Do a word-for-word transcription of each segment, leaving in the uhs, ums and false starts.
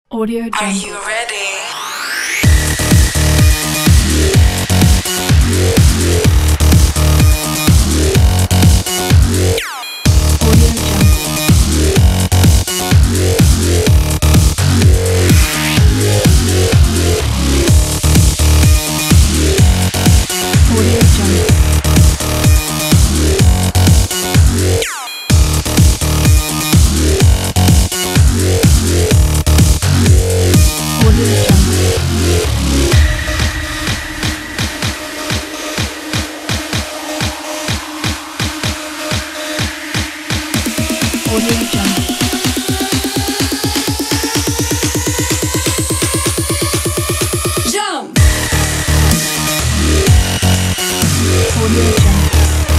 Audio Jungle. Are you ready? Audio Jungle. Jump! Audio Jungle.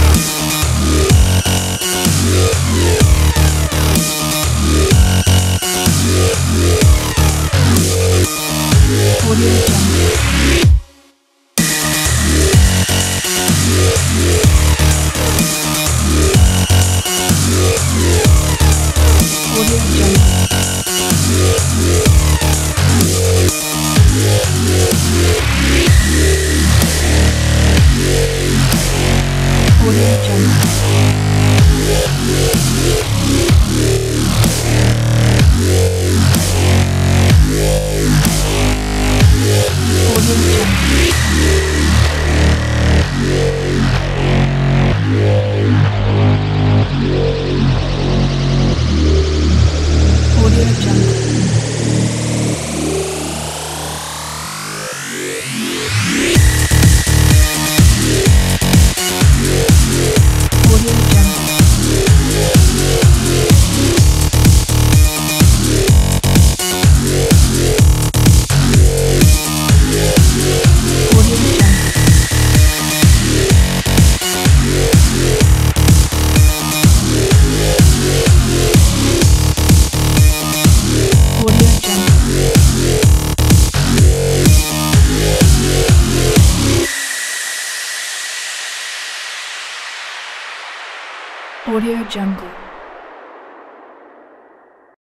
Audio Jungle. Audio Jungle. Audio Jungle. Audio Jungle. Audio Jungle. Audio Jungle. Audio Jungle. Audio Jungle. Audio Jungle.